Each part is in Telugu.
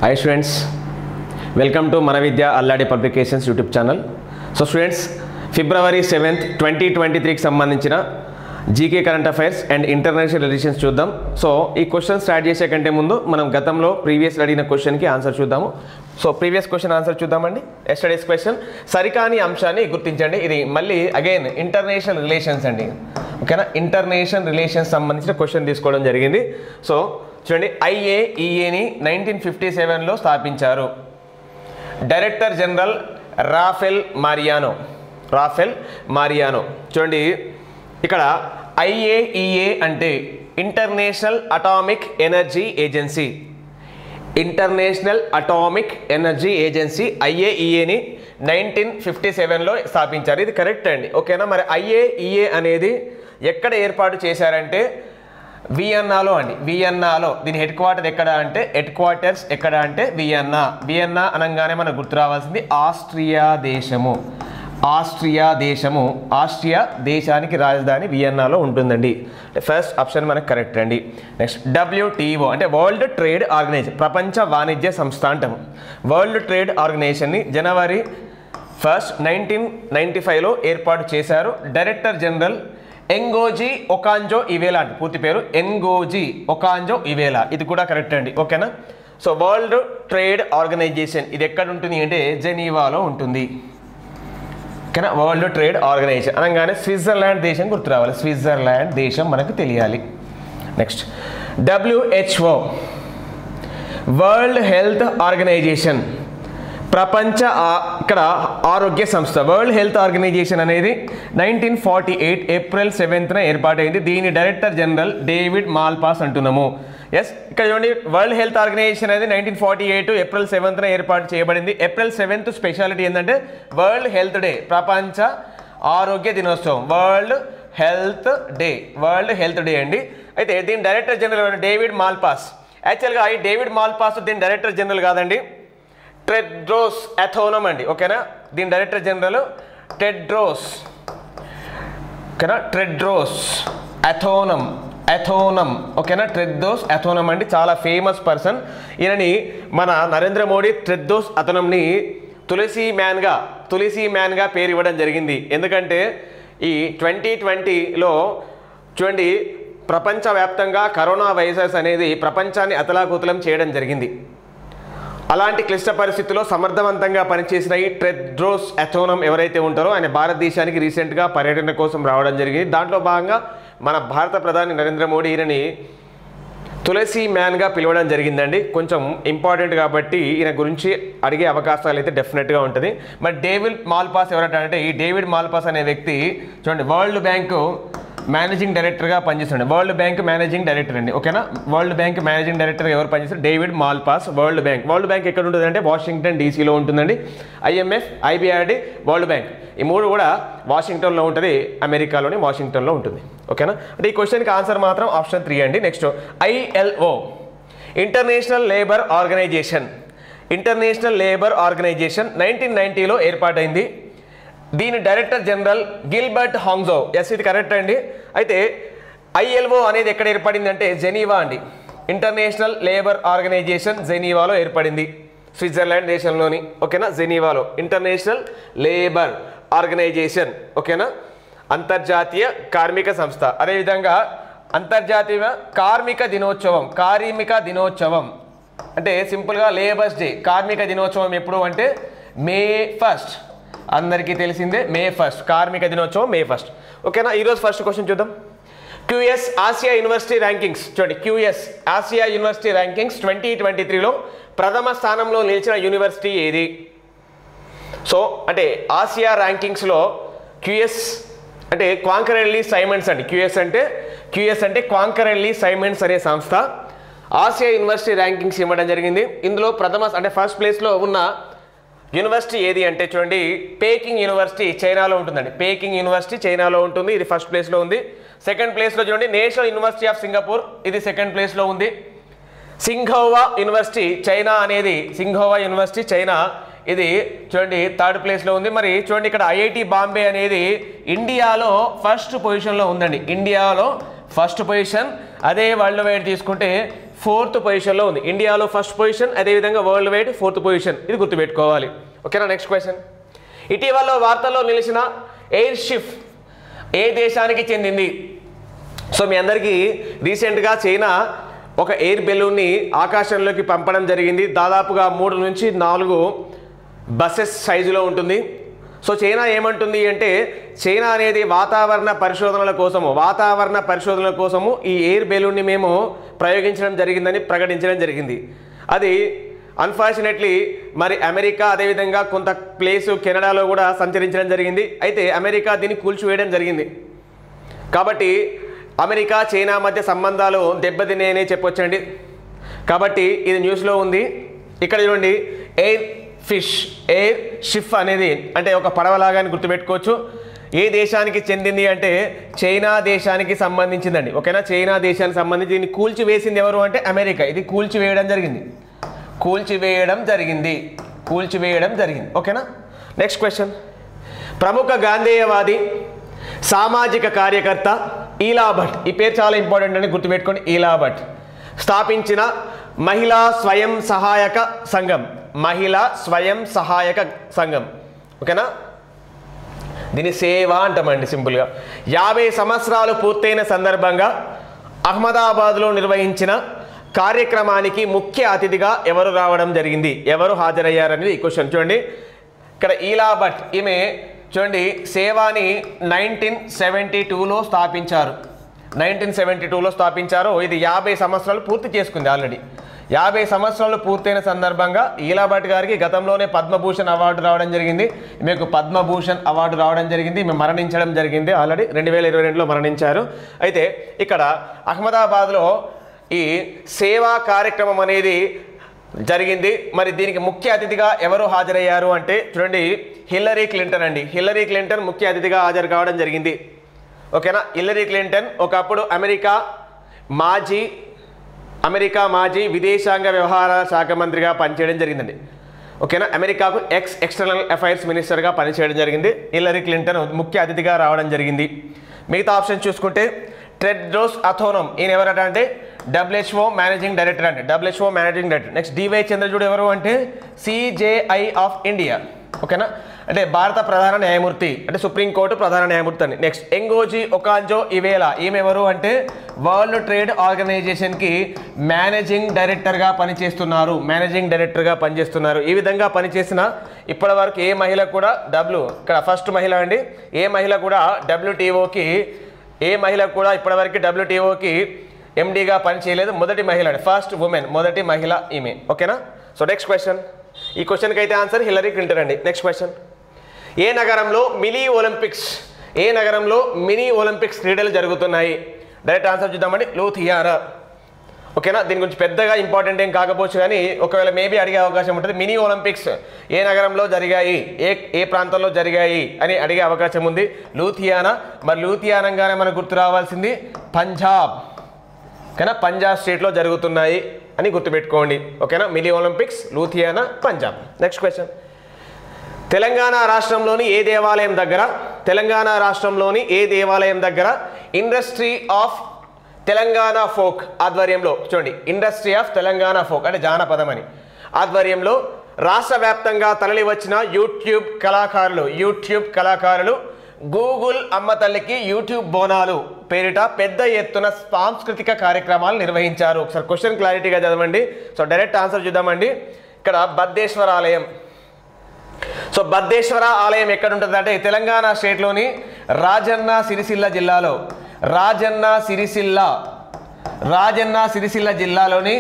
Hi students, welcome to Manavidya Alladi Publications YouTube channel. So students, February 7th 2023 కి సంబంధించిన GK current affairs and international relations చూద్దాం. సో ఈ క్వశ్చన్ స్టార్ట్ చేసే కంటే ముందు మనం గతంలో ప్రీవియస్ అడిగిన క్వశ్చన్కి ఆన్సర్ చూద్దాము. సో ప్రీవియస్ క్వశ్చన్ ఆన్సర్ చూద్దామండి. ఎస్టర్డేస్ క్వశ్చన్ సరికాని అంశాన్ని గుర్తించండి. ఇది మళ్ళీ అగైన్ ఇంటర్నేషనల్ రిలేషన్స్ అండి, ఓకేనా. ఇంటర్నేషనల్ రిలేషన్స్ సంబంధించిన క్వశ్చన్ తీసుకోవడం జరిగింది. సో చూడండి, IAEAని 1957లో స్థాపించారు. Director general Rafael Mariano. చూడండి, ఇక్కడ IAEA అంటే ఇంటర్నేషనల్ అటామిక్ ఎనర్జీ ఏజెన్సీ. IAEAని 1957లో స్థాపించారు. ఇది కరెక్ట్ అండి, ఓకేనా. మరి IAEA అనేది ఎక్కడ ఏర్పాటు చేశారంటే వియన్నాలో అండి. వియన్నాలో. దీని హెడ్ క్వార్టర్స్ ఎక్కడ అంటే వియన్నా అనగానే మనకు గుర్తు రావాల్సింది ఆస్ట్రియా దేశానికి రాజధాని వియన్నాలో ఉంటుందండి. ఫస్ట్ ఆప్షన్ మనకు కరెక్ట్ అండి. నెక్స్ట్ WTO అంటే వరల్డ్ ట్రేడ్ ఆర్గనైజేషన్, ప్రపంచ వాణిజ్య సంస్థ అంటాము. వరల్డ్ ట్రేడ్ ఆర్గనైజేషన్ని January 1st 1995లో ఏర్పాటు చేశారు. డైరెక్టర్ జనరల్ ఎంగోజీ ఒకాంజో ఇవేలా అంటే పూర్తి పేరు ఎంగోజీ ఒకాంజో ఇవేలా. ఇది కూడా కరెక్ట్ అండి, ఓకేనా. సో వరల్డ్ ట్రేడ్ ఆర్గనైజేషన్ ఇది ఎక్కడ ఉంటుంది అంటే జెనీవాలో ఉంటుంది, ఓకేనా. వరల్డ్ ట్రేడ్ ఆర్గనైజేషన్ అనగానే స్విట్జర్లాండ్ దేశం గుర్తు రావాలి. స్విట్జర్లాండ్ దేశం మనకు తెలియాలి. Next WHO world health organization, ప్రపంచ ఇక్కడ ఆరోగ్య సంస్థ. వరల్డ్ హెల్త్ ఆర్గనైజేషన్ అనేది 1948 April 7th ఏర్పాటైంది. దీని డైరెక్టర్ జనరల్ డేవిడ్ మాల్పాస్ అంటున్నాము. ఎస్, ఇక్కడ చూడండి, వరల్డ్ హెల్త్ ఆర్గనైజేషన్ అనేది 1948 April 7th ఏర్పాటు చేయబడింది. April 7th స్పెషాలిటీ ఏంటంటే వరల్డ్ హెల్త్ డే, ప్రపంచ ఆరోగ్య దినోత్సవం. వరల్డ్ హెల్త్ డే అండి. అయితే దీని డైరెక్టర్ జనరల్ డేవిడ్ మాల్పాస్. యాక్చువల్గా ఈ డేవిడ్ మాల్పాస్ దీని డైరెక్టర్ జనరల్ కాదండి, టెడ్రోస్ అథోనమ్ అండి, ఓకేనా. దీని డైరెక్టర్ జనరల్ టెడ్రోస్, ఓకేనా. టెడ్రోస్ అథోనమ్, ఓకేనా. టెడ్రోస్ అథోనమ్ అండి, చాలా ఫేమస్ పర్సన్. ఈయనని మన నరేంద్ర మోడీ టెడ్రోస్ అథోనమ్ని తులసీ మ్యాన్గా పేరు ఇవ్వడం జరిగింది. ఎందుకంటే ఈ 2020లో చూడండి, ప్రపంచవ్యాప్తంగా కరోనా వైరస్ అనేది ప్రపంచాన్ని అతలాకుతలం చేయడం జరిగింది. అలాంటి క్లిష్ట పరిస్థితుల్లో సమర్థవంతంగా పనిచేసిన ఈ టెడ్రోస్ అథోనమ్ ఎవరైతే ఉంటారో ఆయన భారతదేశానికి రీసెంట్గా పర్యటన కోసం రావడం జరిగింది. దాంట్లో భాగంగా మన భారత ప్రధాని నరేంద్ర మోడీ ఈయనని తులసీ మ్యాన్గా పిలవడం జరిగిందండి. కొంచెం ఇంపార్టెంట్ కాబట్టి ఈయన గురించి అడిగే అవకాశాలు అయితే డెఫినెట్గా ఉంటుంది. మరి డేవిడ్ మాల్పాస్ ఎవరంటే, ఈ డేవిడ్ మాల్పాస్ అనే వ్యక్తి చూడండి వరల్డ్ బ్యాంకు మేనేజింగ్ డైరెక్టర్గా పనిచేస్తున్నాడు. వరల్డ్ బ్యాంక్ మేనేజింగ్ డైరెక్టర్ అండి, ఓకేనా. వరల్డ్ బ్యాంక్ మేనేజింగ్ డైరెక్టర్గా ఎవరు పనిచేస్తారు? David Malpass. వరల్డ్ బ్యాంక్ ఎక్కడ ఉంటుంది అంటే వాషింగ్టన్ DCలో ఉంటుందండి. IMF, IBRD, వరల్డ్ బ్యాంక్ ఈ మూడు కూడా వాషింగ్టన్లో ఉంటుంది, అమెరికాలోని వాషింగ్టన్లో ఉంటుంది, ఓకేనా. అంటే ఈ క్వశ్చన్కి ఆన్సర్ మాత్రం ఆప్షన్ 3 అండి. Next ILO international labour organization 1990లో ఏర్పాటైంది. దీని director general Gilbert Houngbo. Yes, ఇది కరెక్ట్ అండి. అయితే ILO అనేది ఎక్కడ ఏర్పడింది అంటే జెనీవా అండి. ఇంటర్నేషనల్ లేబర్ ఆర్గనైజేషన్ జెనీవాలో ఏర్పడింది, స్విట్జర్లాండ్ దేశంలోని, ఓకేనా. జెనీవాలో ఇంటర్నేషనల్ లేబర్ ఆర్గనైజేషన్, ఓకేనా. అంతర్జాతీయ కార్మిక సంస్థ. అదేవిధంగా అంతర్జాతీయ కార్మిక దినోత్సవం అంటే సింపుల్గా లేబర్స్ డే. కార్మిక దినోత్సవం ఎప్పుడు అంటే May 1st. అందరికీ తెలిసిందే May 1st, కార్మిక దినోత్సవం May 1st, ఓకేనా. ఈరోజు ఫస్ట్ క్వశ్చన్ చూద్దాం. QS Asia university rankings. చూడండి, QS ఆసియా యూనివర్సిటీ ర్యాంకింగ్స్ 2023లో ప్రథమ స్థానంలో నిలిచిన యూనివర్సిటీ ఏది? సో అంటే ఆసియా ర్యాంకింగ్స్లో QS అంటే క్వాంకరెల్లి సైమండ్స్ అండి. QS అంటే క్వాంకరెల్లి సైమండ్స్ అనే సంస్థ ఆసియా యూనివర్సిటీ ర్యాంకింగ్స్ ఇవ్వడం జరిగింది. ఇందులో అంటే ఫస్ట్ ప్లేస్లో ఉన్న యూనివర్సిటీ ఏది అంటే చూడండి, పేకింగ్ యూనివర్సిటీ చైనాలో ఉంటుందండి. పేకింగ్ యూనివర్సిటీ చైనాలో ఉంటుంది, ఇది ఫస్ట్ ప్లేస్లో ఉంది. సెకండ్ ప్లేస్లో చూడండి నేషనల్ యూనివర్సిటీ ఆఫ్ సింగపూర్, ఇది సెకండ్ ప్లేస్లో ఉంది. సింఘోవా యూనివర్సిటీ చైనా ఇది చూడంండి థర్డ్ ప్లేస్ లో ఉంది. మరి చూడండి ఇక్కడ ఐఐటి బాంబే అనేది ఇండియాలో ఫస్ట్ పొజిషన్ లో ఉందండి. ఇండియాలో ఫస్ట్ పొజిషన్. అదే వరల్డ్ వైడ్ తీసుకుంటే 4th పొజిషన్లో ఉంది. ఇండియాలో ఫస్ట్ పొజిషన్, అదేవిధంగా వరల్డ్ వైడ్ 4th పొజిషన్. ఇది గుర్తుపెట్టుకోవాలి. ఓకేనా. Next question. ఇటీవల వార్తల్లో నిలిచిన ఎయిర్ షిప్ ఏ దేశానికి చెందింది? సో మీ అందరికీ రీసెంట్గా చైనా ఒక ఎయిర్ బెలూన్ని ఆకాశంలోకి పంపడం జరిగింది. దాదాపుగా 3 నుంచి 4 బస్సెస్ సైజులో ఉంటుంది. సో చైనా ఏమంటుంది అంటే, చైనా అనేది వాతావరణ పరిశోధనల కోసము ఈ ఎయిర్ బెలూన్ని మేము ప్రయోగించడం జరిగిందని ప్రకటించడం జరిగింది. అది అన్ఫార్చునేట్లీ మరి అమెరికా, అదేవిధంగా కొంత ప్లేసు కెనడాలో కూడా సంచరించడం జరిగింది. అయితే అమెరికా దీన్ని కూల్చివేయడం జరిగింది. కాబట్టి అమెరికా చైనా మధ్య సంబంధాలు దెబ్బతిన్నాయనే చెప్పొచ్చండి. కాబట్టి ఇది న్యూస్లో ఉంది. ఇక్కడ చూడండి, ఎయిర్ షిప్ అనేది అంటే ఒక పడవలాగా అని గుర్తుపెట్టుకోవచ్చు. ఏ దేశానికి చెందింది అంటే చైనా దేశానికి సంబంధించిందండి. ఓకేనా. చైనా దేశానికి సంబంధించి దీన్ని కూల్చివేసింది ఎవరు అంటే అమెరికా. ఇది కూల్చివేయడం జరిగింది. ఓకేనా. Next question. ప్రముఖ గాంధేయవాది, సామాజిక కార్యకర్త ఈలా భట్, ఈ పేరు చాలా ఇంపార్టెంట్ అని గుర్తుపెట్టుకోండి. ఈలా భట్ స్థాపించిన మహిళా స్వయం సహాయక సంఘం. ఓకేనా. దీని సేవ అంటామండి సింపుల్గా. 50 సంవత్సరాలు పూర్తయిన సందర్భంగా అహ్మదాబాద్లో నిర్వహించిన కార్యక్రమానికి ముఖ్య అతిథిగా ఎవరు రావడం జరిగింది, ఎవరు హాజరయ్యారనేది ఈ క్వశ్చన్. చూడండి ఇక్కడ ఈలా భట్, ఈమె చూడండి సేవాని 1972లో స్థాపించారు. ఇది 50 సంవత్సరాలు పూర్తి చేసుకుంది ఆల్రెడీ. 50 సంవత్సరాలు పూర్తయిన సందర్భంగా ఈలా భట్ గారికి గతంలోనే పద్మభూషణ్ అవార్డు రావడం జరిగింది. మీకు పద్మభూషణ్ అవార్డు రావడం జరిగింది. మేము మరణించడం జరిగింది ఆల్రెడీ 2022లో మరణించారు. అయితే ఇక్కడ అహ్మదాబాద్లో ఈ సేవా కార్యక్రమం అనేది జరిగింది. మరి దీనికి ముఖ్య అతిథిగా ఎవరు హాజరయ్యారు అంటే చూడండి, హిల్లరీ క్లింటన్ అండి. హిల్లరీ క్లింటన్ ముఖ్య అతిథిగా హాజరు కావడం జరిగింది. ఓకేనా. హిల్లరీ క్లింటన్ ఒకప్పుడు అమెరికా మాజీ విదేశాంగ వ్యవహారాల శాఖ మంత్రిగా పనిచేయడం జరిగిందండి. ఓకేనా. అమెరికాకు ఎక్స్టర్నల్ అఫైర్స్ మినిస్టర్గా పనిచేయడం జరిగింది. హిల్లరీ క్లింటన్ ముఖ్య అతిథిగా రావడం జరిగింది. మిగతా ఆప్షన్ చూసుకుంటే టెడ్రోస్ అథోనమ్, ఈయన ఎవరట అంటే WHO మేనేజింగ్ డైరెక్టర్ అండి. నెక్స్ట్ డివై చంద్రచూడ్ ఎవరు అంటే CJI ఆఫ్ ఇండియా. ఓకేనా. అంటే భారత ప్రధాన న్యాయమూర్తి, అంటే సుప్రీంకోర్టు ప్రధాన న్యాయమూర్తి అండి. నెక్స్ట్ ఎంగోజీ ఒకాంజో ఇవేలా, ఈమె ఎవరు అంటే వరల్డ్ ట్రేడ్ ఆర్గనైజేషన్కి మేనేజింగ్ డైరెక్టర్గా పనిచేస్తున్నారు. ఈ విధంగా పనిచేసిన ఇప్పటి వరకు ఏ మహిళ కూడా ఇక్కడ ఫస్ట్ మహిళ అండి. ఏ మహిళ కూడా ఇప్పటివరకు WTOకి MDగా పనిచేయలేదు. మొదటి మహిళ అండి, ఫస్ట్ ఉమెన్, మొదటి మహిళ ఈమె. ఓకేనా. So next question. ఈ క్వశ్చన్కి అయితే ఆన్సర్ హిల్లరీ క్లింటన్ అండి. Next question. ఏ నగరంలో మినీ ఒలింపిక్స్ క్రీడలు జరుగుతున్నాయి? డైరెక్ట్ ఆన్సర్ చూద్దామండి, లూథియానా. ఓకేనా. దీని గురించి పెద్దగా ఇంపార్టెంట్ ఏం కాకపోవచ్చు, కానీ ఒకవేళ మేబీ అడిగే అవకాశం ఉంటుంది. మినీ ఒలింపిక్స్ ఏ నగరంలో జరిగాయి, ఏ ప్రాంతంలో జరిగాయి అని అడిగే అవకాశం ఉంది. లూథియానా. మరి లూథియానాగానే మనకు గుర్తు రావాల్సింది పంజాబ్. ఓకేనా. పంజాబ్ స్టేట్లో జరుగుతున్నాయి అని గుర్తుపెట్టుకోండి. ఓకేనా. Mini Olympics Ludhiana, Punjab. Next question. Telangana రాష్ట్రంలోని ఏ దేవాలయం దగ్గర ఇండస్ట్రీ ఆఫ్ తెలంగాణ ఫోక్ ఆధ్వర్యంలో, చూడండి ఇండస్ట్రీ ఆఫ్ తెలంగాణ ఫోక్ అంటే జానపదం అని ఆధ్వర్యంలో రాష్ట్ర వ్యాప్తంగా తరలి వచ్చిన యూట్యూబ్ కళాకారులు గూగుల్ అమ్మ తల్లికి యూట్యూబ్ బోనాలు పేరిట పెద్ద ఎత్తున సాంస్కృతిక కార్యక్రమాలు నిర్వహించారు. ఒకసారి క్వశ్చన్ క్లారిటీగా చదవండి. సో డైరెక్ట్ ఆన్సర్ చూద్దామండి. ఇక్కడ బద్దేశ్వర ఆలయం. సో బద్దేశ్వర ఆలయం ఎక్కడ ఉంటుంది అంటే తెలంగాణ స్టేట్లోని రాజన్న సిరిసిల్ల జిల్లాలోని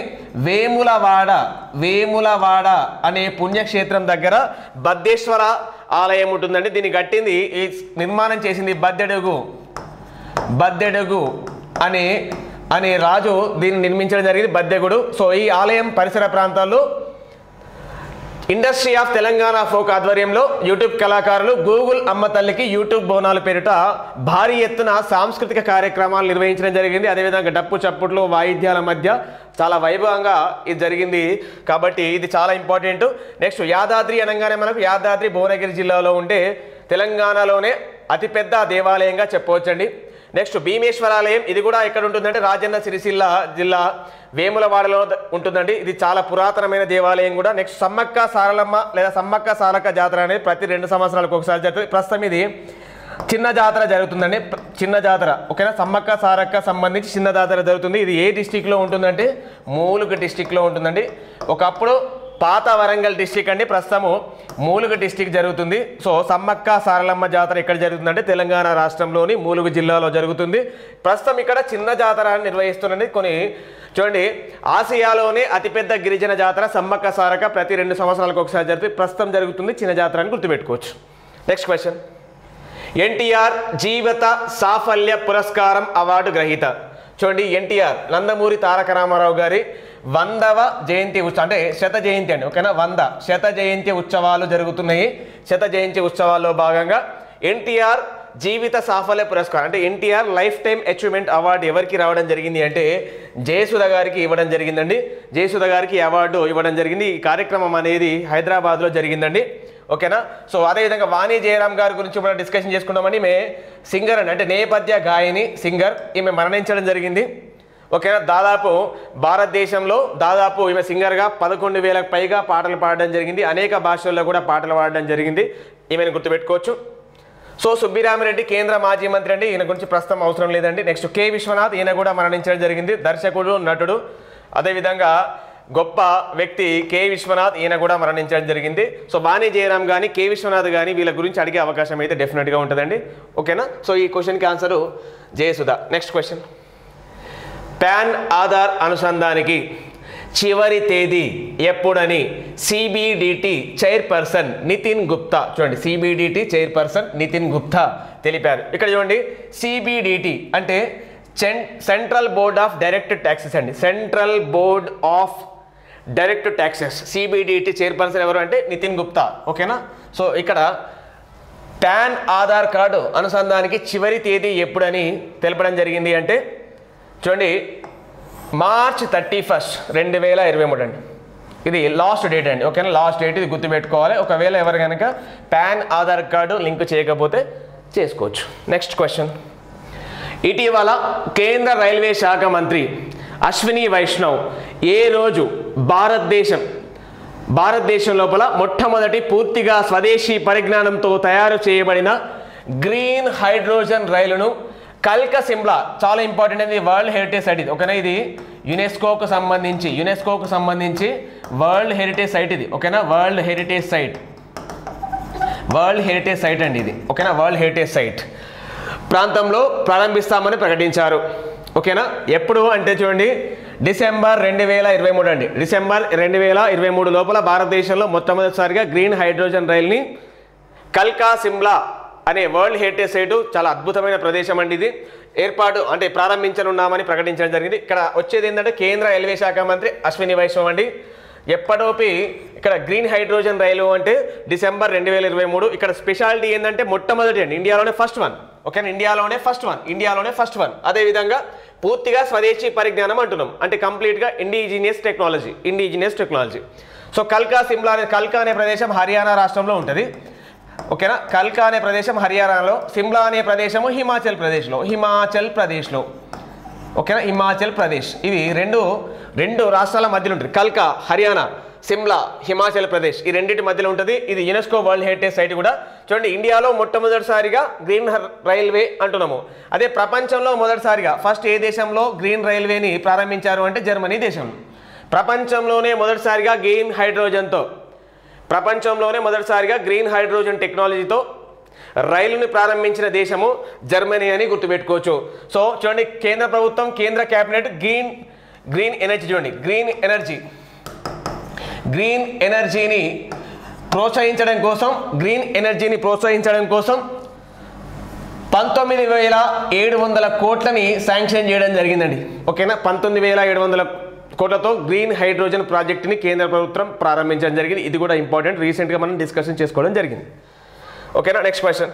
వేములవాడ అనే పుణ్యక్షేత్రం దగ్గర బద్దేశ్వర ఆలయం ఉంటుందండి. దీన్ని కట్టింది, ఈ నిర్మాణం చేసింది బద్దెడుగు అనే రాజు దీన్ని నిర్మించడం జరిగింది, బద్దెగుడు. సో ఈ ఆలయం పరిసర ప్రాంతాల్లో ఇండస్ట్రీ ఆఫ్ తెలంగాణ ఫోక్ ఆధ్వర్యంలో యూట్యూబ్ కళాకారులు గూగుల్ అమ్మ తల్లికి యూట్యూబ్ బోనాలు పేరిట భారీ ఎత్తున సాంస్కృతిక కార్యక్రమాలు నిర్వహించడం జరిగింది. అదేవిధంగా డప్పు చప్పుట్లు వాయిద్యాల మధ్య చాలా వైభవంగా ఇది జరిగింది. కాబట్టి ఇది చాలా ఇంపార్టెంట్. నెక్స్ట్ యాదాద్రి అనగానే మనకు యాదాద్రి భువనగిరి జిల్లాలో ఉండే తెలంగాణలోనే అతిపెద్ద దేవాలయంగా చెప్పవచ్చండి. నెక్స్ట్ భీమేశ్వరాలయం, ఇది కూడా ఎక్కడ ఉంటుందంటే రాజన్న సిరిసిల్ల జిల్లా వేములవాడలో ఉంటుందండి. ఇది చాలా పురాతనమైన దేవాలయం కూడా. నెక్స్ట్ సమ్మక్క సారలమ్మ లేదా సమ్మక్క సారక్క జాతర అనేది ప్రతి 2 సంవత్సరాలకు ఒకసారి జరుగుతుంది. ప్రస్తుతం ఇది చిన్న జాతర జరుగుతుందండి, చిన్న జాతర. ఓకేనా, సమ్మక్క సారక్క సంబంధించి చిన్న జాతర జరుగుతుంది. ఇది ఏ డిస్టిక్లో ఉంటుందంటే మూలుగు డిస్టిక్లో ఉంటుందండి. ఒకప్పుడు పాత వరంగల్ డిస్టిక్ అండి, ప్రస్తుతము మూలుగు డిస్టిక్ జరుగుతుంది. సో సమ్మక్క సారలమ్మ జాతర ఎక్కడ జరుగుతుందంటే తెలంగాణ రాష్ట్రంలోని మూలుగు జిల్లాలో జరుగుతుంది. ప్రస్తుతం ఇక్కడ చిన్న జాతర నిర్వహిస్తుందండి. కొన్ని చూడండి, ఆసియాలోనే అతిపెద్ద గిరిజన జాతర సమ్మక్క సారక్క ప్రతి 2 సంవత్సరాలకు ఒకసారి జరుగుతుంది. ప్రస్తుతం జరుగుతుంది చిన్న జాతర అని గుర్తుపెట్టుకోవచ్చు. నెక్స్ట్ క్వశ్చన్, ఎన్టీఆర్ జీవిత సాఫల్య పురస్కారం అవార్డు గ్రహీత. చూడండి, ఎన్టీఆర్ నందమూరి తారక రామారావు గారి 100వ జయంతి అంటే శత జయంతి అండి. ఓకేనా, 100 శత జయంతి ఉత్సవాలు జరుగుతున్నాయి. శత జయంతి ఉత్సవాల్లో భాగంగా ఎన్టీఆర్ జీవిత సాఫల్య పురస్కారం అంటే NTR lifetime achievement award ఎవరికి రావడం జరిగింది అంటే జయసుధ గారికి ఇవ్వడం జరిగిందండి. జయసుధ గారికి అవార్డు ఇవ్వడం జరిగింది. ఈ కార్యక్రమం అనేది హైదరాబాద్లో జరిగిందండి. ఓకేనా, సో అదేవిధంగా వాణి జయరాం గారి గురించి కూడా డిస్కషన్ చేసుకున్నామని. ఈమె సింగర్ అండి, అంటే నేపథ్య గాయని, సింగర్. ఈమె మరణించడం జరిగింది. ఓకేనా, దాదాపు భారతదేశంలో దాదాపు ఈమె సింగర్గా 11,000కు పైగా పాటలు పాడడం జరిగింది. అనేక భాషల్లో కూడా పాటలు పాడడం జరిగింది. ఈమెను గుర్తుపెట్టుకోవచ్చు. సో సుబ్బిరామిరెడ్డి కేంద్ర మాజీ మంత్రి అండి, ఈయన గురించి ప్రస్తుతం అవసరం లేదండి. నెక్స్ట్ కె విశ్వనాథ్, ఈయన కూడా మరణించడం జరిగింది. దర్శకుడు, నటుడు, అదేవిధంగా గొప్ప వ్యక్తి కె విశ్వనాథ్, ఈయన కూడా మరణించడం జరిగింది. సో వాణి జయరాం కానీ కె విశ్వనాథ్ కానీ వీళ్ళ గురించి అడిగే అవకాశం అయితే డెఫినెట్గా ఉంటుందండి. ఓకేనా, సో ఈ క్వశ్చన్కి answer Jayasudha. Next question, PAN Aadhaar అనుసంధానికి చివరి తేదీ ఎప్పుడని సిబిడిటి చైర్పర్సన్ నితిన్ గుప్తా, చూడండి సిబిడిటి చైర్పర్సన్ నితిన్ గుప్తా తెలిపారు. ఇక్కడ చూడండి, సిబిడిటి అంటే central board of direct taxes అండి. Central board of direct taxes, CBDT chairperson ఎవరు అంటే నితిన్ గుప్తా. ఓకేనా, సో ఇక్కడ పాన్ ఆధార్ కార్డు అనుసంధానికి చివరి తేదీ ఎప్పుడని తెలపడం జరిగింది అంటే చూడండి మార్చ్ 31, 2023 అండి. ఇది లాస్ట్ డేట్ అండి. ఓకేనా, లాస్ట్ డేట్, ఇది గుర్తుపెట్టుకోవాలి. ఒకవేళ ఎవరు కనుక పాన్ ఆధార్ కార్డు లింక్ చేయకపోతే చేసుకోవచ్చు. నెక్స్ట్ క్వశ్చన్, ఇటీవల కేంద్ర రైల్వే శాఖ మంత్రి అశ్విని వైష్ణవ్ ఏ రోజు భారతదేశం లోపల మొట్టమొదటి పూర్తిగా స్వదేశీ పరిజ్ఞానంతో తయారు చేయబడిన గ్రీన్ హైడ్రోజన్ రైలును కల్కా సిమ్లా, చాలా ఇంపార్టెంట్ అనేది వరల్డ్ హెరిటేజ్ సైట్ ఇది. ఓకేనా, ఇది యునెస్కోకు సంబంధించి వరల్డ్ హెరిటేజ్ సైట్ ఇది. ఓకేనా, వరల్డ్ హెరిటేజ్ సైట్ అండి ఇది. ఓకేనా, వరల్డ్ హెరిటేజ్ సైట్ ప్రాంతంలో ప్రారంభిస్తామని ప్రకటించారు. ఓకేనా, ఎప్పుడు అంటే చూడండి డిసెంబర్ 2023 అండి. డిసెంబర్ 2023 లోపల భారతదేశంలో మొట్టమొదటిసారిగా గ్రీన్ హైడ్రోజన్ రైల్ని కల్కా సిమ్లా అనే వరల్డ్ హెరిటేజ్ సైటు, చాలా అద్భుతమైన ప్రదేశం అండి ఇది, ఏర్పాటు అంటే ప్రారంభించనున్నామని ప్రకటించడం జరిగింది. ఇక్కడ వచ్చేది ఏంటంటే కేంద్ర రైల్వే శాఖ మంత్రి అశ్విని వైష్ణవ్ అండి. ఎప్పటిలోపి ఇక్కడ గ్రీన్ హైడ్రోజన్ రైలు అంటే డిసెంబర్ 2023. ఇక్కడ స్పెషాలిటీ ఏంటంటే మొట్టమొదటి అండి, ఇండియాలోనే ఫస్ట్ వన్. ఓకేనా, ఇండియాలోనే ఫస్ట్ వన్. అదేవిధంగా పూర్తిగా స్వదేశీ పరిజ్ఞానం అంటున్నాం, అంటే కంప్లీట్గా ఇండిజినియస్ టెక్నాలజీ. సో కల్కా అనే ప్రదేశం హర్యానా రాష్ట్రంలో ఉంటుంది. ఓకేనా, కల్కా అనే ప్రదేశం హర్యానాలో, సిమ్లా అనే ప్రదేశము హిమాచల్ ప్రదేశ్లో. ఓకేనా, హిమాచల్ ప్రదేశ్. ఇవి రెండు రాష్ట్రాల మధ్యలో ఉంటుంది. కల్కా హర్యానా, సిమ్లా హిమాచల్ ప్రదేశ్, ఈ రెండింటి మధ్యలో ఉంటుంది. ఇది యునెస్కో వరల్డ్ హెరిటేజ్ సైట్ కూడా. చూడండి, ఇండియాలో మొట్టమొదటిసారిగా గ్రీన్ రైల్వే అంటున్నాము. అదే ప్రపంచంలో మొదటిసారిగా ఫస్ట్ ఏ దేశంలో గ్రీన్ రైల్వేని ప్రారంభించారు అంటే జర్మనీ దేశంలో. ప్రపంచంలోనే మొదటిసారిగా గ్రీన్ హైడ్రోజన్ టెక్నాలజీతో రైలుని ప్రారంభించిన దేశము జర్మనీ అని గుర్తుపెట్టుకోవచ్చు. సో చూడండి, కేంద్ర ప్రభుత్వం, కేంద్ర క్యాబినెట్ గ్రీన్ ఎనర్జీ, చూడండి గ్రీన్ ఎనర్జీని ప్రోత్సహించడం కోసం 19,700 కోట్లని శాంక్షన్ చేయడం జరిగిందండి. ఓకేనా, 19,700 కోట్లతో గ్రీన్ హైడ్రోజన్ ప్రాజెక్టుని కేంద్ర ప్రభుత్వం ప్రారంభించడం జరిగింది. ఇది కూడా ఇంపార్టెంట్, రీసెంట్గా మనం డిస్కషన్ చేసుకోవడం జరిగింది. ఓకేనా, నెక్స్ట్ క్వశ్చన్,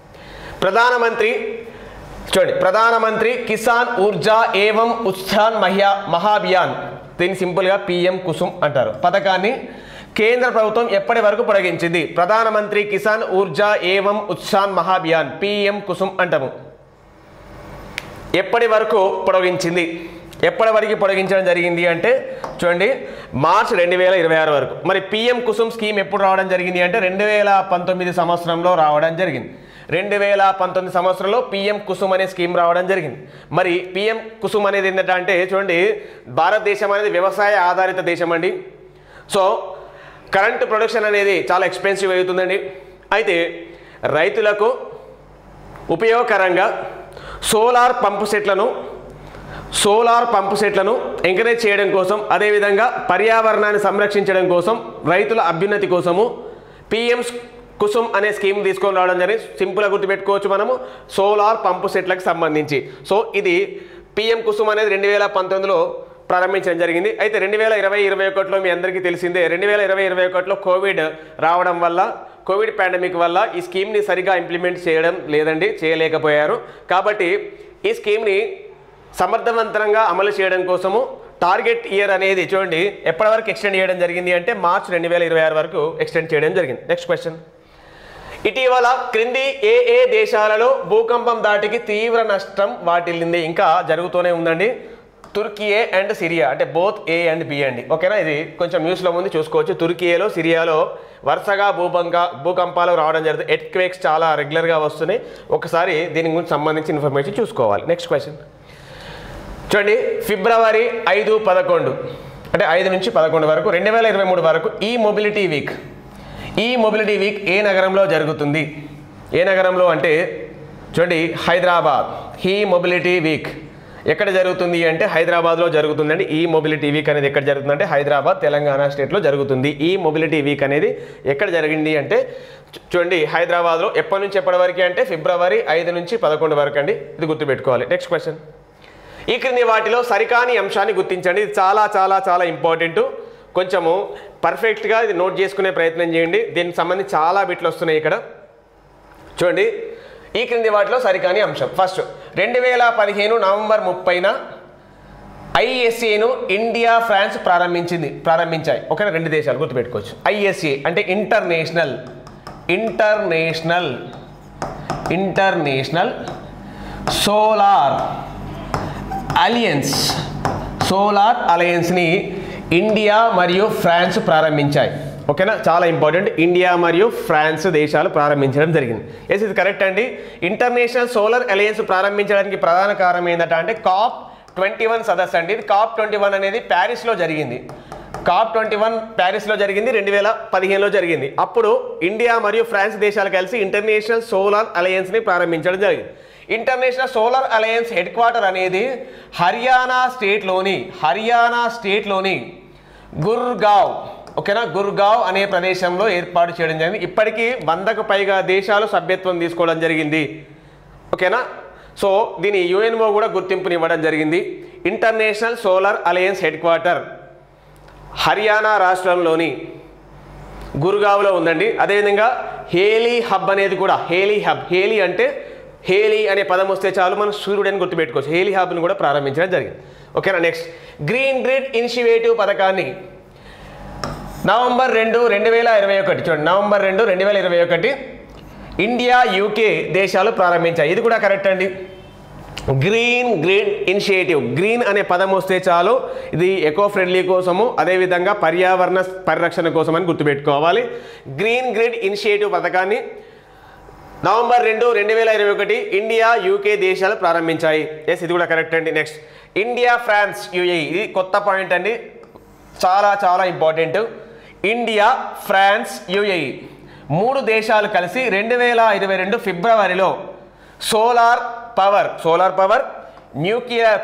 ప్రధానమంత్రి కిసాన్ ఊర్జా ఏవం ఉత్సాన్ మహాభియాన్, దీన్ని సింపుల్గా పిఎం కుసుమ్ అంటారు, పథకాన్ని కేంద్ర ప్రభుత్వం ఎప్పటి వరకు పొడిగించింది? ప్రధానమంత్రి కిసాన్ ఊర్జా ఏవం ఉత్సాన్ మహాభియాన్, పిఎం కుసుమ్ అంటాము. ఎప్పటి వరకు పొడిగించింది? ఎప్పటి వరకు పొడిగించడం జరిగింది అంటే చూడండి, మార్చ్ 2026 వరకు. మరి పిఎం కుసుమ్ స్కీమ్ ఎప్పుడు రావడం జరిగింది అంటే 2019 సంవత్సరంలో రావడం జరిగింది. 2019 సంవత్సరంలో పిఎం కుసుమ్ అనే స్కీమ్ రావడం జరిగింది. మరి పిఎం కుసుమ్ అనేది ఏంటంటే చూడండి, భారతదేశం అనేది వ్యవసాయ ఆధారిత దేశం అండి. సో కరెంట్ ప్రొడక్షన్ అనేది చాలా ఎక్స్పెన్సివ్ అవుతుందండి. అయితే రైతులకు ఉపయోగకరంగా సోలార్ పంపు సెట్లను ఎంకరేజ్ చేయడం కోసం, అదేవిధంగా పర్యావరణాన్ని సంరక్షించడం కోసం, రైతుల అభ్యున్నతి కోసము పిఎం కుసుమ్ అనే స్కీమ్ తీసుకొని రావడం జరిగింది. సింపుల్గా గుర్తుపెట్టుకోవచ్చు మనము, సోలార్ పంపు సెట్లకు సంబంధించి. సో ఇది పిఎం కుసుమ్ అనేది 2019లో ప్రారంభించడం జరిగింది. అయితే 2020-21లో మీ అందరికీ తెలిసిందే, 2020-21లో కోవిడ్ రావడం వల్ల, కోవిడ్ పాండమిక్ వల్ల ఈ స్కీమ్ని సరిగా ఇంప్లిమెంట్ చేయలేకపోయారు. కాబట్టి ఈ స్కీమ్ని సమర్థవంతంగా అమలు చేయడం కోసము టార్గెట్ ఇయర్ అనేది చూడండి ఎప్పటి వరకు ఎక్స్టెండ్ చేయడం జరిగింది అంటే మార్చ్ 2026 వరకు ఎక్స్టెండ్ చేయడం జరిగింది. నెక్స్ట్ క్వశ్చన్, ఇటీవల క్రింది ఏ దేశాలలో భూకంపం దాటికి తీవ్ర నష్టం వాటిల్లింది? ఇంకా జరుగుతూనే ఉందండి. తుర్కియే అండ్ సిరియా, అంటే బోత్ ఏ అండ్ బి అండి. ఓకేనా, ఇది కొంచెం న్యూస్లో ఉంది చూసుకోవచ్చు. తుర్కియేలో, సిరియాలో వరుసగా భూకంపాలు రావడం జరుగుతుంది. ఎర్త్క్వేక్స్ చాలా రెగ్యులర్గా వస్తున్నాయి. ఒకసారి దీని గురించి సంబంధించి ఇన్ఫర్మేషన్ చూసుకోవాలి. నెక్స్ట్ క్వశ్చన్ చూడండి, ఫిబ్రవరి 5-11 అంటే 5 నుంచి 11 వరకు 2023 వరకు ఈ మొబిలిటీ వీక్ ఏ నగరంలో జరుగుతుంది? ఏ నగరంలో అంటే చూడండి హైదరాబాద్. ఈ మొబిలిటీ వీక్ ఎక్కడ జరుగుతుంది అంటే హైదరాబాద్లో జరుగుతుందండి. ఈ మొబిలిటీ వీక్ అనేది ఎక్కడ జరుగుతుందంటే హైదరాబాద్, తెలంగాణ స్టేట్లో జరుగుతుంది. ఈ మొబిలిటీ వీక్ అనేది ఎక్కడ జరిగింది అంటే చూడండి హైదరాబాద్లో. ఎప్పటి నుంచి ఎప్పటి వరకు అంటే ఫిబ్రవరి 5 నుంచి 11 వరకు అండి. ఇది గుర్తుపెట్టుకోవాలి. నెక్స్ట్ క్వశ్చన్, ఈ క్రింది వాటిలో సరికాని అంశాన్ని గుర్తించండి. ఇది చాలా చాలా చాలా ఇంపార్టెంట్. కొంచెము పర్ఫెక్ట్గా ఇది నోట్ చేసుకునే ప్రయత్నం చేయండి. దీనికి సంబంధించి చాలా బిట్లు వస్తున్నాయి ఇక్కడ. చూడండి, ఈ క్రింది వాటిలో సరికాని అంశం. ఫస్ట్, 2015 నవంబర్ 30న ఐఎస్ఏను ఇండియా, ఫ్రాన్స్ ప్రారంభించాయి. ఓకేనా, 2 దేశాలు గుర్తుపెట్టుకోవచ్చు. ఐఎస్ఏ అంటే ఇంటర్నేషనల్ సోలార్ అలయన్స్ని ఇండియా మరియు ఫ్రాన్స్ ప్రారంభించాయి. ఓకేనా, చాలా ఇంపార్టెంట్. ఇండియా మరియు ఫ్రాన్స్ దేశాలు ప్రారంభించడం జరిగింది. ఎస్, ఇది కరెక్ట్ అండి. ఇంటర్నేషనల్ సోలార్ అలయన్స్ ప్రారంభించడానికి ప్రధాన కారణం ఏంటంటే అంటే COP21 సదస్సు అండి. ఇది COP21 అనేది ప్యారిస్లో జరిగింది. COP21 ప్యారిస్లో జరిగింది, 2015లో జరిగింది. అప్పుడు ఇండియా మరియు ఫ్రాన్స్ దేశాలు కలిసి ఇంటర్నేషనల్ సోలార్ అలయన్స్ని ప్రారంభించడం జరిగింది. International solar alliance headquarter అనేది హర్యానా స్టేట్లోని గుర్గావ్, ఓకేనా, గుర్గావ్ అనే ప్రదేశంలో ఏర్పాటు చేయడం జరిగింది. ఇప్పటికీ 100కు పైగా దేశాలు సభ్యత్వం తీసుకోవడం జరిగింది. ఓకేనా, సో దీని యుఎన్ఓ కూడా గుర్తింపునివ్వడం జరిగింది. International solar alliance headquarter Haryana రాష్ట్రంలోని గుర్గావ్లో ఉందండి. అదేవిధంగా హేలీ హబ్ అనేది కూడా, హేలీ అంటే హేలీ అనే పదం వస్తే చాలు మనం సూర్యుడని గుర్తుపెట్టుకోవచ్చు. హేలీ హబ్ని కూడా ప్రారంభించడం జరిగింది. ఓకేనా, నెక్స్ట్, గ్రీన్ గ్రిడ్ ఇనిషియేటివ్ పథకాన్ని నవంబర్ 2, 2021 చూడండి, నవంబర్ 2, 2021 ఇండియా, యూకే దేశాలు ప్రారంభించాయి. ఇది కూడా కరెక్ట్ అండి. గ్రీన్ గ్రిడ్ ఇనిషియేటివ్, గ్రీన్ అనే పదం వస్తే చాలు ఇది ఎకో ఫ్రెండ్లీ కోసము, అదేవిధంగా పర్యావరణ పరిరక్షణ కోసం అని గుర్తుపెట్టుకోవాలి. గ్రీన్ గ్రిడ్ ఇనిషియేటివ్ పథకాన్ని నవంబర్ 2, 2021 ఇండియా, యూకే దేశాలు ప్రారంభించాయి. ఎస్, ఇది కూడా కరెక్ట్ అండి. నెక్స్ట్, ఇండియా, ఫ్రాన్స్, యుఏఈ, ఇది కొత్త పాయింట్ అండి, చాలా చాలా ఇంపార్టెంట్. ఇండియా, ఫ్రాన్స్, యుఏఈ 3 దేశాలు కలిసి 2022 ఫిబ్రవరిలో సోలార్ పవర్, న్యూక్లియర్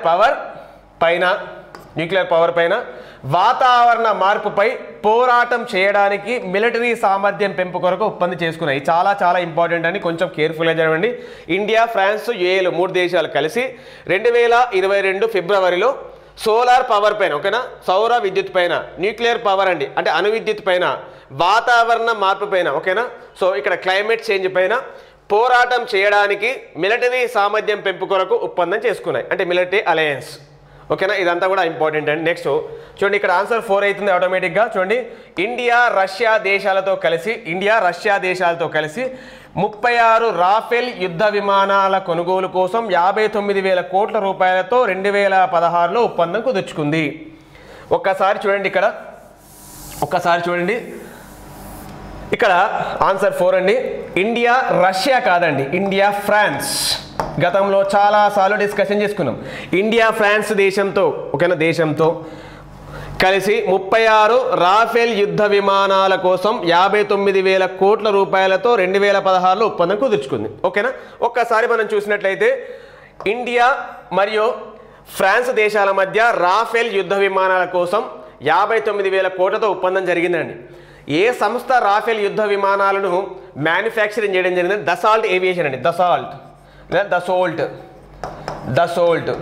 పవర్ పైన వాతావరణ మార్పుపై పోరాటం చేయడానికి మిలిటరీ సామర్థ్యం పెంపు కొరకు ఒప్పందం చేసుకున్నాయి. చాలా చాలా ఇంపార్టెంట్ అని కొంచెం కేర్ఫుల్గా చదవండి. ఇండియా, ఫ్రాన్స్, యుఏఈలు 3 దేశాలు కలిసి 2022 ఫిబ్రవరిలో సోలార్ పవర్ పైన, ఓకేనా, సౌర విద్యుత్ పైన, న్యూక్లియర్ పవర్ అండి అంటే అణు విద్యుత్ పైన, వాతావరణ మార్పు పైన, ఓకేనా, సో ఇక్కడ క్లైమేట్ చేంజ్ పైన పోరాటం చేయడానికి మిలిటరీ సామర్థ్యం పెంపు కొరకు ఒప్పందం చేసుకున్నాయి, అంటే మిలిటరీ అలయన్స్. ఓకేనా, ఇదంతా కూడా ఇంపార్టెంట్ అండి. నెక్స్ట్ చూడండి, ఇక్కడ ఆన్సర్ 4 అవుతుంది ఆటోమేటిక్గా. చూడంండి, ఇండియా రష్యా దేశాలతో కలిసి 36 రాఫెల్ యుద్ధ విమానాల కొనుగోలు కోసం 59,000 కోట్ల రూపాయలతో 2016లో ఒప్పందం కుదుర్చుకుంది. ఒక్కసారి చూడండి ఇక్కడ ఆన్సర్ 4 అండి. ఇండియా రష్యా కాదండి, ఇండియా ఫ్రాన్స్. గతంలో చాలాసార్లు డిస్కషన్ చేసుకున్నాం. ఇండియా ఫ్రాన్స్ దేశంతో దేశంతో కలిసి 36 రాఫెల్ యుద్ధ విమానాల కోసం 59,000 కోట్ల రూపాయలతో 2016లో ఒప్పందం కుదుర్చుకుంది. ఓకేనా, ఒక్కసారి మనం చూసినట్లయితే ఇండియా మరియు ఫ్రాన్స్ దేశాల మధ్య రాఫెల్ యుద్ధ విమానాల కోసం 59,000 కోట్లతో ఒప్పందం జరిగిందండి. ఏ సంస్థ రాఫెల్ యుద్ధ విమానాలను మ్యానుఫ్యాక్చరింగ్ చేయడం జరిగింది? దసాల్ట్ ఏవియేషన్ అండి. దసాల్ట్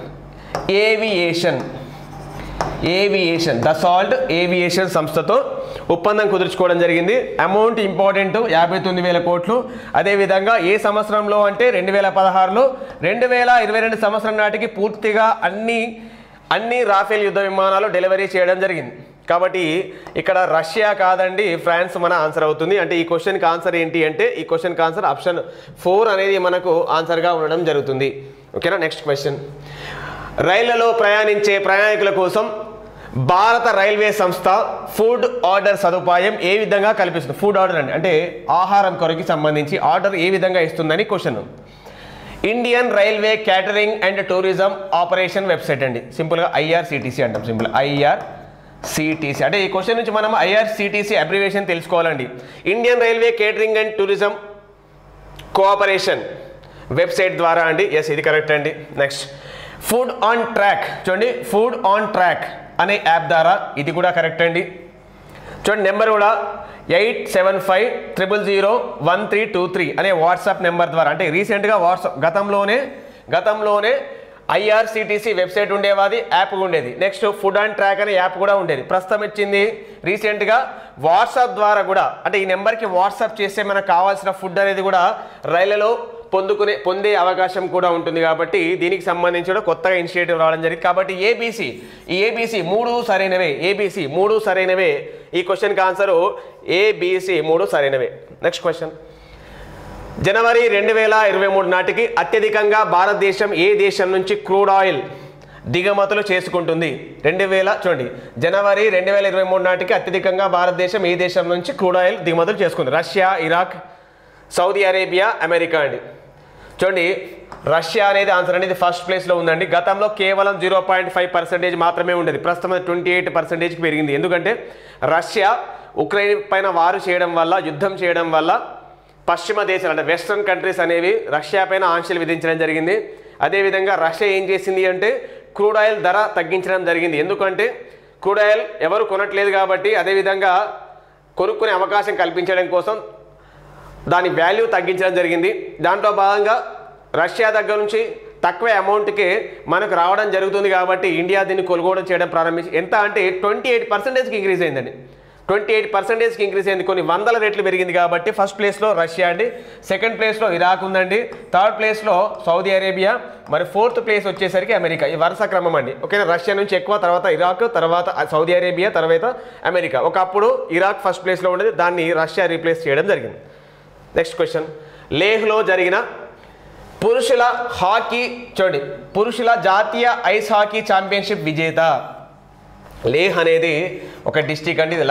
ఏవియేషన్ సంస్థతో ఒప్పందం కుదుర్చుకోవడం జరిగింది. అమౌంట్ ఇంపార్టెంట్, 59,000 కోట్లు. అదేవిధంగా ఏ సంవత్సరంలో అంటే 2016లో. 2022 సంవత్సరం నాటికి పూర్తిగా అన్ని రాఫెల్ యుద్ధ విమానాలు డెలివరీ చేయడం జరిగింది. కాబట్టి ఇక్కడ రష్యా కాదండి, ఫ్రాన్స్ మన ఆన్సర్ అవుతుంది. అంటే ఈ క్వశ్చన్కి ఆన్సర్ ఏంటి అంటే, ఈ క్వశ్చన్కి ఆన్సర్ ఆప్షన్ 4 అనేది మనకు ఆన్సర్గా ఉండడం జరుగుతుంది. ఓకేనా, నెక్స్ట్ క్వశ్చన్. రైళ్లలో ప్రయాణించే ప్రయాణికుల కోసం భారత రైల్వే సంస్థ ఫుడ్ ఆర్డర్ సదుపాయం ఏ విధంగా కల్పిస్తుంది? ఫుడ్ ఆర్డర్ అంటే ఆహారం కొరకు సంబంధించి ఆర్డర్ ఏ విధంగా ఇస్తుందని question. Indian railway catering and tourism operation website అండి. సింపుల్గా ఐఆర్సిటిసి అంటాం. ఐఆర్సిటిసి అంటే ఈ క్వశ్చన్ నుంచి మనం ఐఆర్సిటిసి అబ్రివేషన్ తెలుసుకోవాలండి. Indian railway catering and tourism cooperation website ద్వారా అండి. ఎస్, ఇది కరెక్ట్ అండి. Next, food on track. చూడండి, ఫుడ్ ఆన్ ట్రాక్ అనే యాప్ ద్వారా, ఇది కూడా కరెక్ట్ అండి. చూడండి, నెంబర్ కూడా 8750001323 అనే వాట్సాప్ నెంబర్ ద్వారా, అంటే రీసెంట్గా గతంలోనే ఐఆర్సిటిసి వెబ్సైట్ ఉండేవాది, యాప్ ఉండేది. నెక్స్ట్ ఫుడ్ అండ్ ట్రాక్ అనే యాప్ కూడా ఉండేది. ప్రస్తుతం ఇచ్చింది రీసెంట్గా వాట్సాప్ ద్వారా కూడా, అంటే ఈ నెంబర్కి వాట్సాప్ చేస్తే మనకు కావాల్సిన ఫుడ్ అనేది కూడా రైళ్లలో పొందే అవకాశం కూడా ఉంటుంది. కాబట్టి దీనికి సంబంధించి కూడా కొత్తగా ఇనిషియేటివ్ రావడం జరిగింది. కాబట్టి ఏబిసి 3 సరైనవే. ఏబిసి 3 సరైనవే. ఈ క్వశ్చన్కి ఆన్సరు ఏబిసి 3 సరైనవే. Next question. జనవరి 2023 నాటికి అత్యధికంగా భారతదేశం ఏ దేశం నుంచి క్రూడ్ ఆయిల్ దిగుమతులు చేసుకుంటుంది? చూడండి, జనవరి 2023 నాటికి అత్యధికంగా భారతదేశం ఏ దేశం నుంచి క్రూడ్ ఆయిల్ దిగుమతులు చేసుకుంది? Russia, Iraq, Saudi Arabia, America అండి. చూడండి, రష్యా అనేది ఆన్సర్ అనేది ఫస్ట్ ప్లేస్లో ఉందండి. గతంలో కేవలం 0.5% మాత్రమే ఉండేది. ప్రస్తుతం 28%కి పెరిగింది. ఎందుకంటే రష్యా ఉక్రెయిన్ పైన యుద్ధం చేయడం వల్ల పశ్చిమ దేశాలు అంటే వెస్ట్రన్ కంట్రీస్ అనేవి రష్యా పైన ఆంక్షలు విధించడం జరిగింది. అదేవిధంగా రష్యా ఏం చేసింది అంటే క్రూడ్ ఆయిల్ ధర తగ్గించడం జరిగింది. ఎందుకంటే క్రూడ్ ఆయిల్ ఎవరు కొనట్లేదు కాబట్టి, అదేవిధంగా కొనుక్కునే అవకాశం కల్పించడం కోసం దాని వాల్యూ తగ్గించడం జరిగింది. దాంట్లో భాగంగా రష్యా దగ్గర నుంచి తక్కువ అమౌంట్కే మనకు రావడం జరుగుతుంది. కాబట్టి ఇండియా దీన్ని కొనుగోలు చేయడం ప్రారంభించి ఎంత అంటే 28%కి ఇంక్రీజ్ అయిందండి. 28%కి ఇంక్రీజ్ అయింది. కొన్ని వందల రెట్లు పెరిగింది. కాబట్టి ఫస్ట్ ప్లేస్లో రష్యా అండి, సెకండ్ ప్లేస్లో ఇరాక్ ఉందండి, థర్డ్ ప్లేస్లో సౌదీ అరేబియా, మరి ఫోర్త్ ప్లేస్ వచ్చేసరికి అమెరికా. ఈ వరుస క్రమం అండి. ఓకేనా, రష్యా నుంచి ఎక్కువ, తర్వాత ఇరాక్, తర్వాత సౌదీ అరేబియా, తర్వాత అమెరికా. ఒకప్పుడు ఇరాక్ ఫస్ట్ ప్లేస్లో ఉండేది, దాన్ని రష్యా రీప్లేస్ చేయడం జరిగింది. Next question. లేహ్లో జరిగిన పురుషుల హాకీ, చూడండి, పురుషుల జాతీయ ఐస్ హాకీ ఛాంపియన్షిప్ విజేత. లేహ్ అనేది ఒక డిస్టిక్ అండి, ఇది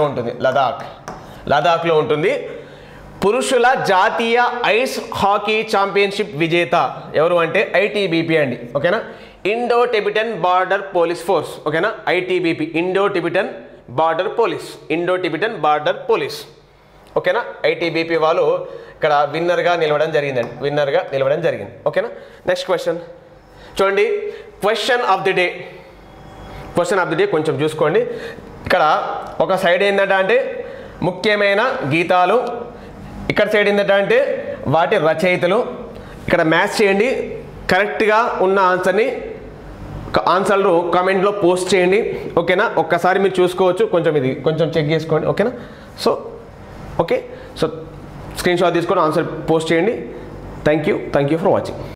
లదాఖ్లో ఉంటుంది. పురుషుల జాతీయ ఐస్ హాకీ ఛాంపియన్షిప్ విజేత ఎవరు అంటే ఐటీబీపీ అండి. ఓకేనా, Indo Tibetan border police force. ఓకేనా, ITBP, Indo Tibetan border police. ఓకేనా, ఐటీబీపీ వాళ్ళు ఇక్కడ విన్నర్గా నిలవడం జరిగింది. ఓకేనా, నెక్స్ట్ క్వశ్చన్ చూడండి. క్వశ్చన్ ఆఫ్ ది డే కొంచెం చూసుకోండి. ఇక్కడ ఒక సైడ్ ఏంటంటే అంటే ముఖ్యమైన గీతాలు, ఇక్కడ సైడ్ ఏంటంటే అంటే వాటి రచయితలు. ఇక్కడ మ్యాచ్ చేయండి, కరెక్ట్గా ఉన్న ఆన్సర్లు కామెంట్లో పోస్ట్ చేయండి. ఓకేనా, ఒక్కసారి మీరు చూసుకోవచ్చు, కొంచెం చెక్ చేసుకోండి. ఓకేనా, సో స్క్రీన్ షాట్ తీసుకొని ఆన్సర్ పోస్ట్ చేయండి. Thank you for watching.